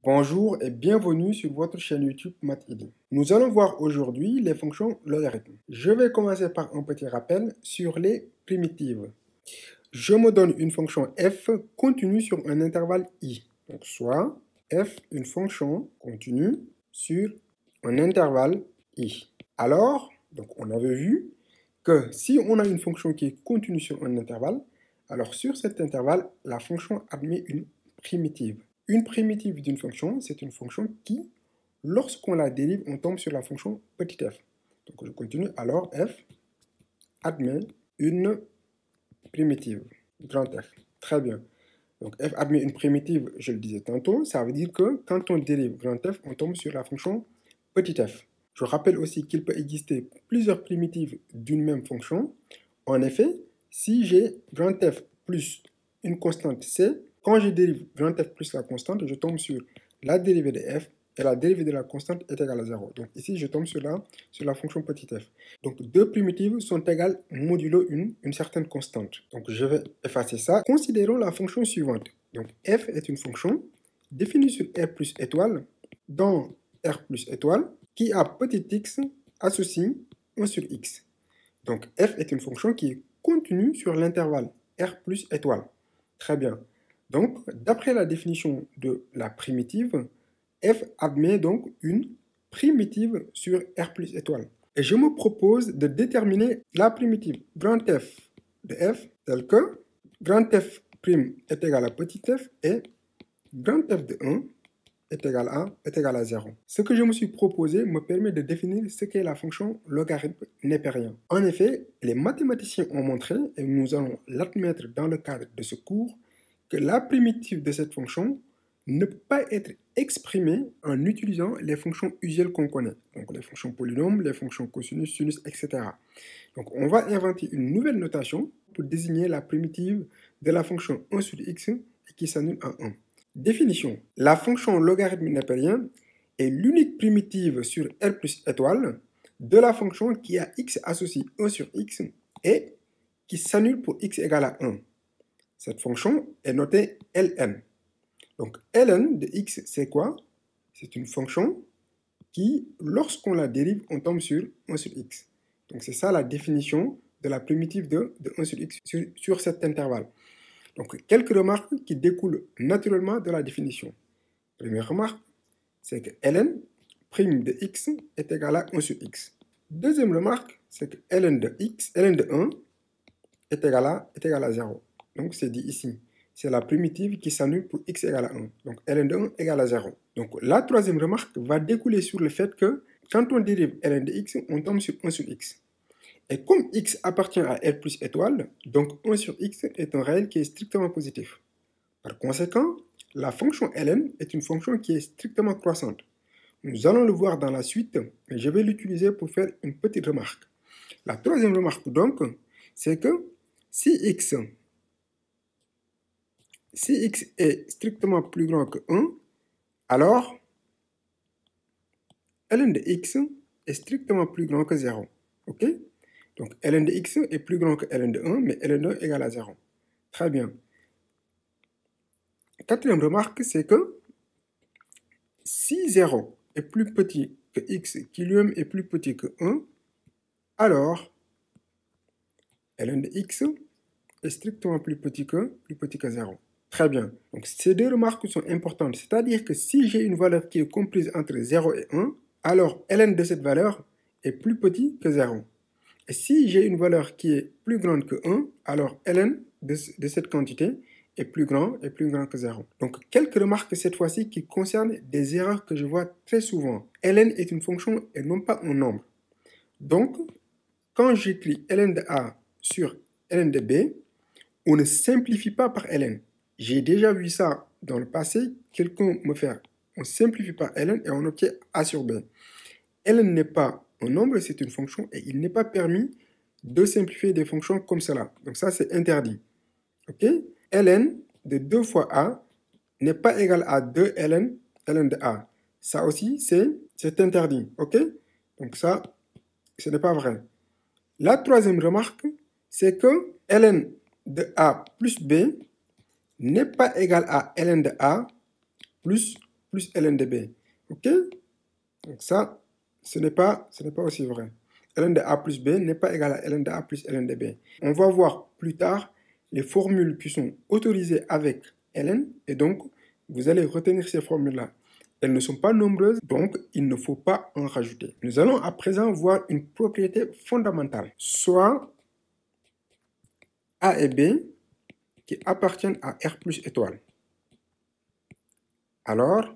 Bonjour et bienvenue sur votre chaîne YouTube MathED. Nous allons voir aujourd'hui les fonctions logarithmes. Je vais commencer par un petit rappel sur les primitives. Je me donne une fonction f continue sur un intervalle i. Donc soit f une fonction continue sur un intervalle i. Alors, donc on avait vu que si on a une fonction qui est continue sur un intervalle, alors sur cet intervalle, la fonction admet une primitive. Une primitive d'une fonction, c'est une fonction qui, lorsqu'on la dérive, on tombe sur la fonction petit f. Donc je continue, alors f admet une primitive, grand F. Très bien. Donc f admet une primitive, je le disais tantôt, ça veut dire que quand on dérive grand F, on tombe sur la fonction petit f. Je rappelle aussi qu'il peut exister plusieurs primitives d'une même fonction. En effet, si j'ai grand F plus une constante c, quand je dérive grand F plus la constante, je tombe sur la dérivée de f et la dérivée de la constante est égale à 0. Donc ici, je tombe sur la fonction petit f. Donc deux primitives sont égales modulo une certaine constante. Donc je vais effacer ça. Considérons la fonction suivante. Donc f est une fonction définie sur r plus étoile dans r plus étoile qui a petit x associe 1 sur x. Donc f est une fonction qui est continue sur l'intervalle r plus étoile. Très bien. Donc, d'après la définition de la primitive, f admet donc une primitive sur r plus étoile. Et je me propose de déterminer la primitive grand F de f telle que grand F' est égal à petit f et grand F de 1 est égal à 0. Ce que je me suis proposé me permet de définir ce qu'est la fonction logarithme népérien. En effet, les mathématiciens ont montré, et nous allons l'admettre dans le cadre de ce cours, que la primitive de cette fonction ne peut pas être exprimée en utilisant les fonctions usuelles qu'on connaît. Donc les fonctions polynômes, les fonctions cosinus, sinus, etc. Donc on va inventer une nouvelle notation pour désigner la primitive de la fonction 1 sur x qui s'annule à 1. Définition. La fonction logarithme népérien est l'unique primitive sur R plus étoile de la fonction qui a x associé 1 sur x et qui s'annule pour x égale à 1. Cette fonction est notée ln. Donc ln de x, c'est quoi? C'est une fonction qui, lorsqu'on la dérive, on tombe sur 1 sur x. Donc c'est ça la définition de la primitive de 1 sur x sur cet intervalle. Donc, quelques remarques qui découlent naturellement de la définition. Première remarque, c'est que ln prime de x est égal à 1 sur x. Deuxième remarque, c'est que ln de 1 est égal à 0. Donc, c'est dit ici. C'est la primitive qui s'annule pour x égale à 1. Donc, ln de 1 égale à 0. Donc, la troisième remarque va découler sur le fait que quand on dérive ln de x, on tombe sur 1 sur x. Et comme x appartient à R plus étoile, donc 1 sur x est un réel qui est strictement positif. Par conséquent, la fonction ln est une fonction qui est strictement croissante. Nous allons le voir dans la suite, mais je vais l'utiliser pour faire une petite remarque. La troisième remarque donc, c'est que si x est strictement plus grand que 1, alors ln de x est strictement plus grand que 0. Ok? Donc, ln de x est plus grand que ln de 1, mais ln de 1 égale à 0. Très bien. Quatrième remarque, c'est que si 0 est plus petit que x, qui lui-même est plus petit que 1, alors ln de x est strictement plus petit que 0. Très bien. Donc, ces deux remarques sont importantes. C'est-à-dire que si j'ai une valeur qui est comprise entre 0 et 1, alors ln de cette valeur est plus petit que 0. Et si j'ai une valeur qui est plus grande que 1, alors ln de cette quantité est plus grand que 0. Donc, quelques remarques cette fois-ci qui concernent des erreurs que je vois très souvent. ln est une fonction et non pas un nombre. Donc, quand j'écris ln de a sur ln de b, on ne simplifie pas par ln. J'ai déjà vu ça dans le passé, quelqu'un me fait, on simplifie par ln et on obtient a sur b. ln n'est pas un nombre, c'est une fonction et il n'est pas permis de simplifier des fonctions comme cela. Donc ça, c'est interdit. Ok? ln de 2 fois a n'est pas égal à 2 ln de a. Ça aussi, c'est interdit. Ok? Donc ça, ce n'est pas vrai. La troisième remarque, c'est que ln de a plus b n'est pas égal à ln de a plus plus ln de b. OK? Donc ça, ce n'est pas aussi vrai. Ln de a plus b n'est pas égal à ln de a plus ln de b. On va voir plus tard les formules qui sont autorisées avec ln, et donc vous allez retenir ces formules-là. Elles ne sont pas nombreuses, donc il ne faut pas en rajouter. Nous allons à présent voir une propriété fondamentale, soit A et B qui appartiennent à R plus étoile. Alors,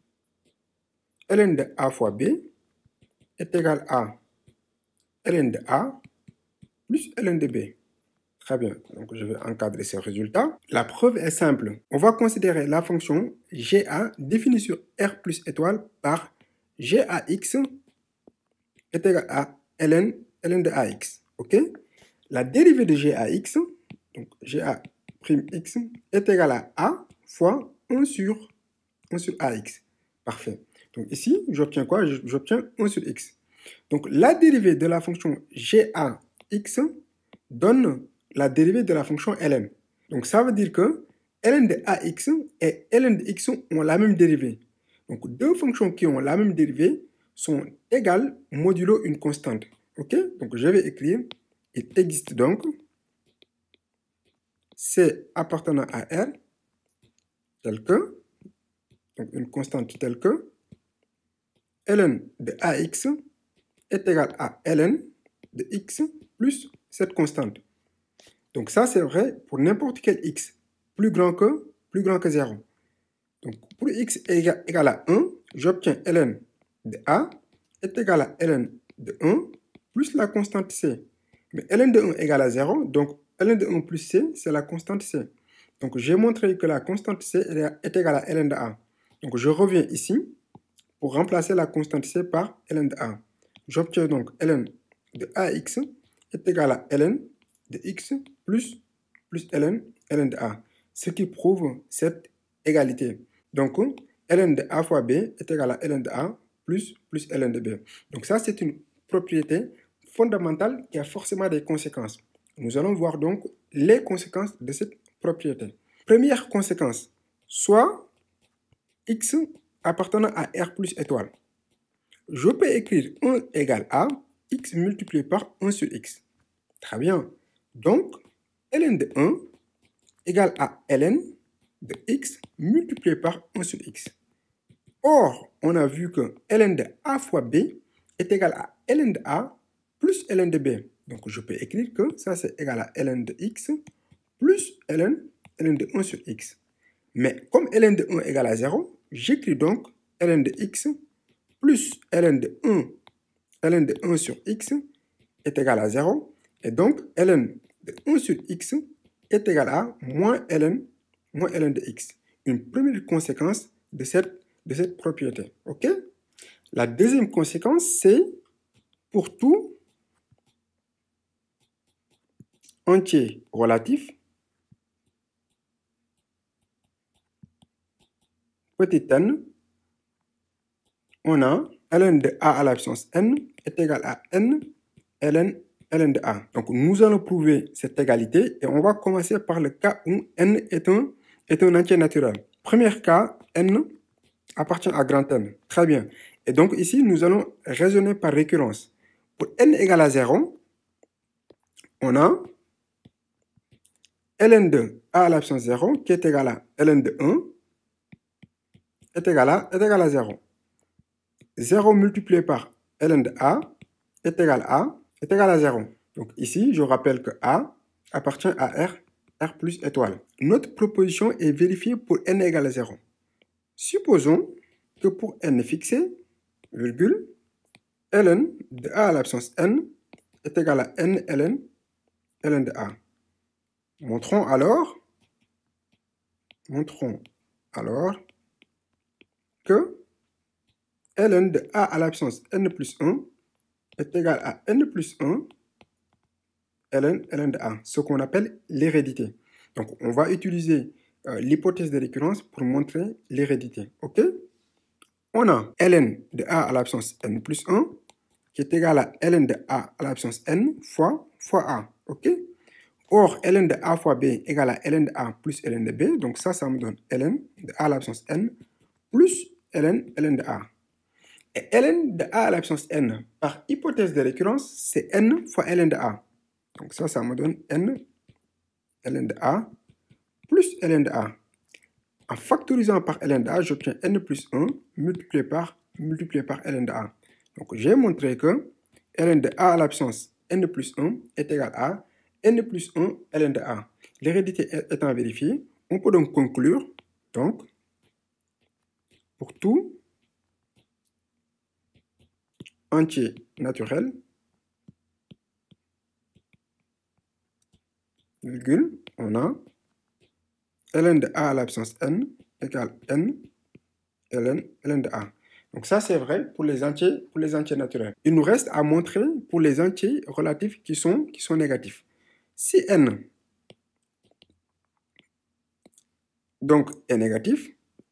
ln de A fois B est égal à ln de A plus ln de B. Très bien, donc je vais encadrer ces résultats. La preuve est simple. On va considérer la fonction GA définie sur R plus étoile par GAX est égal à ln de AX. OK? La dérivée de GAX, donc GA'(x) est égal à A fois 1 sur AX. Parfait. Donc ici, j'obtiens quoi? J'obtiens 1 sur x. Donc la dérivée de la fonction GAX donne la dérivée de la fonction ln. Donc ça veut dire que ln de AX et ln de x ont la même dérivée. Donc deux fonctions qui ont la même dérivée sont égales modulo une constante. OK? Donc je vais écrire, il existe donc C appartenant à R tel que, donc une constante telle que ln de AX est égal à ln de x plus cette constante. Donc ça, c'est vrai pour n'importe quel x plus grand que 0. Donc pour x égal à 1, j'obtiens ln de a est égal à ln de 1 plus la constante c. Mais ln de 1 égale à 0, donc ln de 1 plus c, c'est la constante c. Donc j'ai montré que la constante c est égale à ln de a. Donc je reviens ici pour remplacer la constante c par ln de a. J'obtiens donc ln de ax est égal à ln de x plus ln de a, ce qui prouve cette égalité. Donc, ln de a fois b est égal à ln de a plus ln de b. Donc ça, c'est une propriété fondamentale qui a forcément des conséquences. Nous allons voir donc les conséquences de cette propriété. Première conséquence, soit x appartenant à R plus étoile. Je peux écrire 1 égale à x multiplié par 1 sur x. Très bien. Donc, ln de 1 égale à ln de x multiplié par 1 sur x. Or, on a vu que ln de a fois b est égal à ln de a plus ln de b. Donc, je peux écrire que ça, c'est égal à ln de x plus ln de 1 sur x. Mais comme ln de 1 égale à 0, j'écris donc ln de x plus ln de 1 sur x est égal à 0. Et donc, ln de 1 sur x est égal à moins ln de x. Une première conséquence de cette propriété. OK? La deuxième conséquence, c'est pour tout entier relatif, petit n, on a ln de a à la puissance n est égal à n ln de a. Donc nous allons prouver cette égalité et on va commencer par le cas où n est un entier naturel. Premier cas, n appartient à grand N. Très bien. Et donc ici, nous allons raisonner par récurrence. Pour n égale à 0, on a ln de a à la puissance 0 qui est égal à ln de 1 est égal à 0. 0 multiplié par ln de a est égal à 0. Donc ici, je rappelle que a appartient à R plus étoile. Notre proposition est vérifiée pour n égale à 0. Supposons que pour n fixé, virgule, ln de a à la puissance n est égal à n ln de a. Montrons alors que ln de a à la puissance n plus 1 est égal à n plus 1 ln de a, ce qu'on appelle l'hérédité. Donc, on va utiliser l'hypothèse de récurrence pour montrer l'hérédité. OK? On a ln de a à la puissance n plus 1 qui est égal à ln de a à la puissance n fois a. OK? Or, ln de a fois b égale à ln de a plus ln de b. Donc ça me donne ln de a à la puissance n plus ln de a. Et ln de a à la puissance n, par hypothèse de récurrence, c'est n fois ln de a. Donc ça me donne n ln de a plus ln de a. En factorisant par ln de a, j'obtiens n plus 1 multiplié par ln de a. Donc j'ai montré que ln de a à la puissance n plus 1 est égal à n plus 1 ln de a. L'hérédité étant vérifiée, on peut donc conclure, pour tout entier naturel, virgule, on a ln de a à la puissance n égale n ln de a. Donc ça, c'est vrai pour les entiers naturels. Il nous reste à montrer pour les entiers relatifs qui sont négatifs. Si n donc est négatif,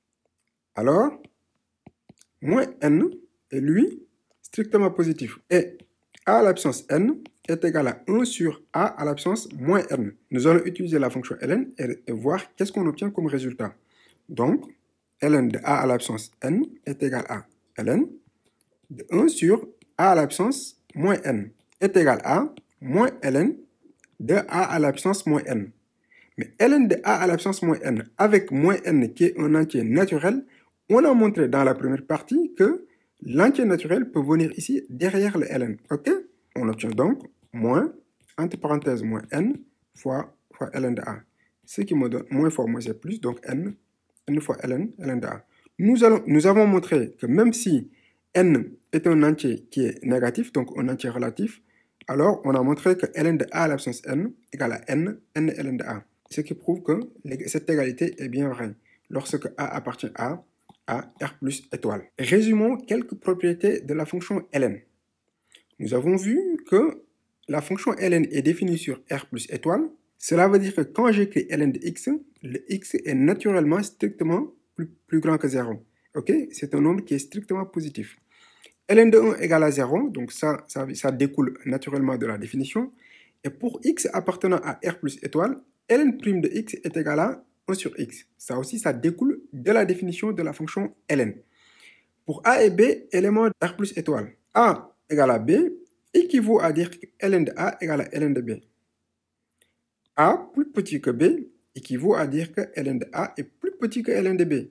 alors moins n est lui strictement positif. Et a à la puissance n est égal à 1 sur a à la puissance moins n. Nous allons utiliser la fonction ln et voir qu'est-ce qu'on obtient comme résultat. Donc, ln de a à la puissance n est égal à ln de 1 sur a à la puissance moins n est égal à moins ln de a à la puissance moins n. Mais ln de a à la puissance moins n avec moins n qui est un entier naturel, on a montré dans la première partie que l'entier naturel peut venir ici derrière le ln. Ok? On obtient donc moins, entre parenthèses, moins n fois ln de a. Ce qui me donne moins fois moins c'est plus, donc n fois ln de a. Nous avons montré que même si n est un entier qui est négatif, donc un entier relatif, alors on a montré que ln de a à la puissance n égale à n ln de a. Ce qui prouve que cette égalité est bien vraie lorsque a appartient à R plus étoile. Résumons quelques propriétés de la fonction ln. Nous avons vu que la fonction ln est définie sur R plus étoile. Cela veut dire que quand j'écris ln de x, le x est naturellement strictement plus grand que 0. Ok? C'est un nombre qui est strictement positif. ln de 1 égale à 0, donc ça découle naturellement de la définition. Et pour x appartenant à R plus étoile, ln' de x est égal à 1 sur x. Ça aussi, ça découle de la définition de la fonction ln. Pour a et b, éléments R plus étoile, a égale à b équivaut à dire que ln de a égale à ln de b. A plus petit que b équivaut à dire que ln de a est plus petit que ln de b.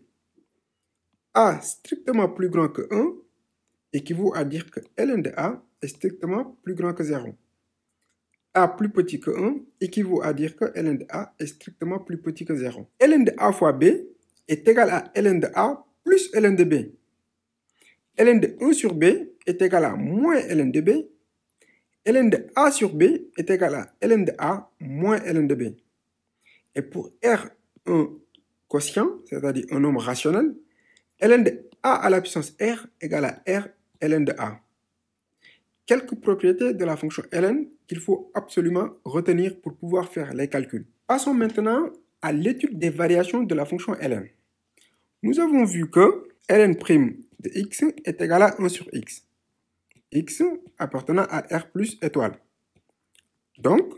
A strictement plus grand que 1 équivaut à dire que ln de a est strictement plus grand que 0. A plus petit que 1 équivaut à dire que ln de a est strictement plus petit que 0. ln de a fois b est égal à ln de a plus ln de b. ln de 1 sur b est égal à moins ln de b. ln de a sur b est égal à ln de a moins ln de b. Et pour R un quotient, c'est-à-dire un nombre rationnel, ln de a à la puissance r égale à r ln de a. Quelques propriétés de la fonction ln qu'il faut absolument retenir pour pouvoir faire les calculs. Passons maintenant à l'étude des variations de la fonction ln. Nous avons vu que ln' de x est égal à 1 sur x. X appartenant à R plus étoile. Donc,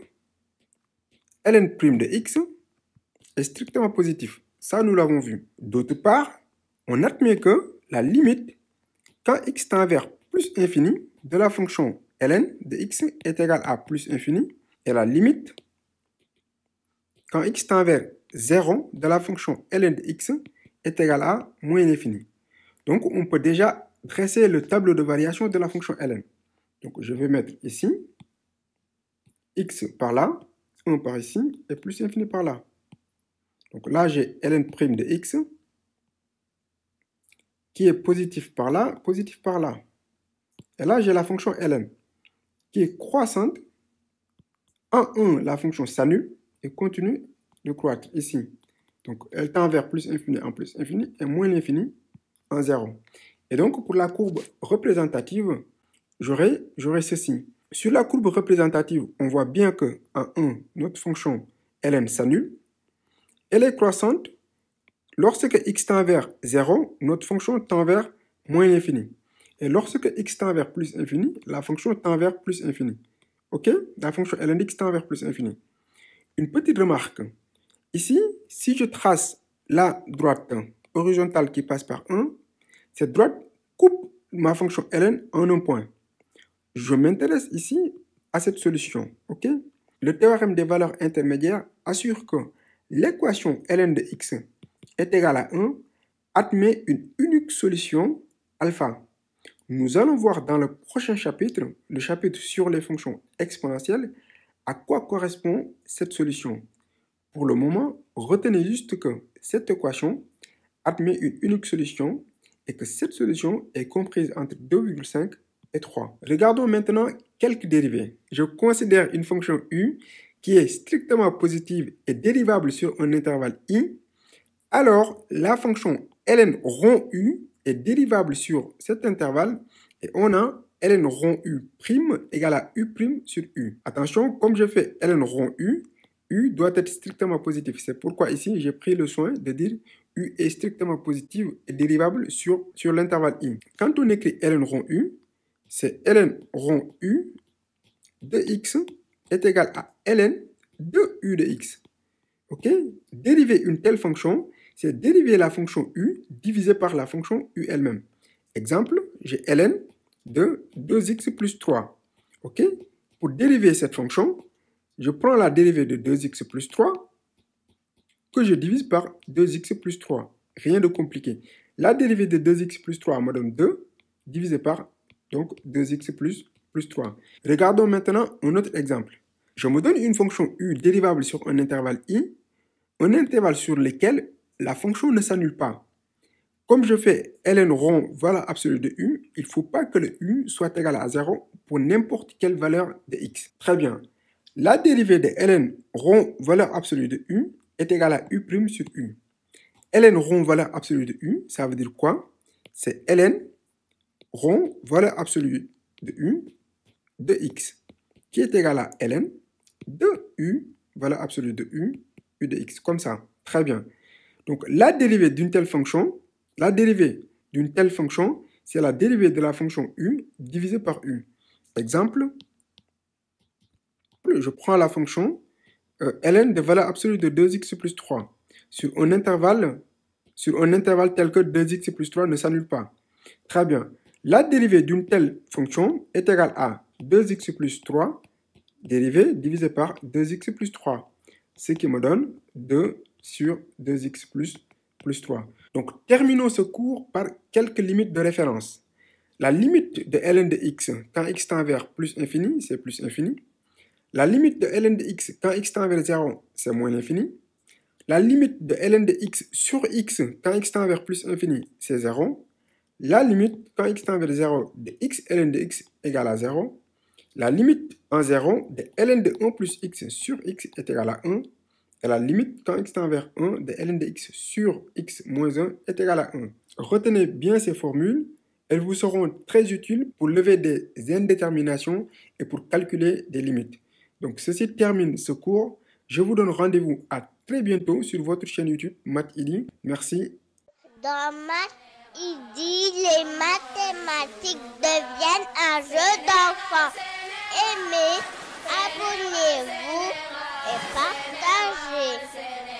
ln' de x est strictement positif. Ça, nous l'avons vu. D'autre part, on admet que la limite, quand x tend vers plus infini, de la fonction ln de x est égale à plus infini, et la limite, quand x tend vers 0, de la fonction ln de x est égale à moins l'infini. Donc, on peut déjà dresser le tableau de variation de la fonction ln. Donc, je vais mettre ici x par là, 1 par ici, et plus infini par là. Donc là, j'ai ln' de x qui est positif par là, positif par là. Et là, j'ai la fonction ln qui est croissante. En 1, la fonction s'annule et continue de croître ici. Donc, elle tend vers plus infini en plus infini et moins l'infini en 0. Et donc, pour la courbe représentative, j'aurai ceci. Sur la courbe représentative, on voit bien que en 1, notre fonction ln s'annule. Elle est croissante. Lorsque x tend vers 0, notre fonction tend vers moins l'infini. Et lorsque x tend vers plus infini, la fonction tend vers plus infini. Ok? La fonction ln x tend vers plus infini. Une petite remarque. Ici, si je trace la droite horizontale qui passe par 1, Cette droite coupe ma fonction ln en un point. Je m'intéresse ici à cette solution, ok? Le théorème des valeurs intermédiaires assure que l'équation ln de x est égale à 1 admet une unique solution alpha. Nous allons voir dans le prochain chapitre, le chapitre sur les fonctions exponentielles, à quoi correspond cette solution. Pour le moment, retenez juste que cette équation admet une unique solution et que cette solution est comprise entre 2,5 et 3. Regardons maintenant quelques dérivés. Je considère une fonction u qui est strictement positive et dérivable sur un intervalle i. Alors, la fonction ln rond u est dérivable sur cet intervalle et on a ln rond u' égale à u' sur u. Attention, comme je fais ln rond u doit être strictement positif. C'est pourquoi ici, j'ai pris le soin de dire u est strictement positive et dérivable sur l'intervalle i. Quand on écrit ln rond u, c'est ln rond u de x est égal à ln de u de x. Ok? Dériver une telle fonction, c'est dériver la fonction u divisée par la fonction u elle-même. Exemple, j'ai ln de 2x plus 3. Ok? Pour dériver cette fonction, je prends la dérivée de 2x plus 3 que je divise par 2x plus 3. Rien de compliqué. La dérivée de 2x plus 3 me donne 2 divisé par donc 2x plus 3. Regardons maintenant un autre exemple. Je me donne une fonction u dérivable sur un intervalle i, un intervalle sur lequel la fonction ne s'annule pas. Comme je fais ln rond valeur absolue de u, il ne faut pas que le u soit égal à 0 pour n'importe quelle valeur de x. Très bien. La dérivée de ln rond valeur absolue de u est égale à u' sur u. ln rond valeur absolue de u, ça veut dire quoi? C'est ln rond valeur absolue de u de x, qui est égal à ln de u valeur absolue de u de x, comme ça. Très bien. Donc, la dérivée d'une telle fonction, c'est la dérivée de la fonction u divisée par u. Exemple, je prends la fonction ln de valeur absolue de 2x plus 3 sur un intervalle tel que 2x plus 3 ne s'annule pas. Très bien. La dérivée d'une telle fonction est égale à 2x plus 3 dérivée divisé par 2x plus 3, ce qui me donne 2 sur 2x plus 3. Donc, terminons ce cours par quelques limites de référence. La limite de ln de x quand x tend vers plus infini, c'est plus infini. La limite de ln de x quand x tend vers 0, c'est moins l'infini. La limite de ln de x sur x quand x tend vers plus infini, c'est 0. La limite quand x tend vers 0 de x ln de x égale à 0. La limite en 0 de ln de 1 plus x sur x est égale à 1. Et la limite quand x tend vers 1 de ln de x sur x moins 1 est égale à 1. Retenez bien ces formules. Elles vous seront très utiles pour lever des indéterminations et pour calculer des limites. Donc, ceci termine ce cours. Je vous donne rendez-vous à très bientôt sur votre chaîne YouTube MathID. Merci. Dans MathID, les mathématiques deviennent un jeu d'enfant. Aimez, abonnez-vous et partagez.